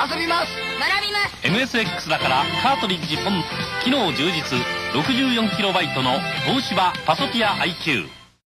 遊びます。 学びます。 MSX だからカートリッジポン、機能充実 64KB の東芝パソティア IQ。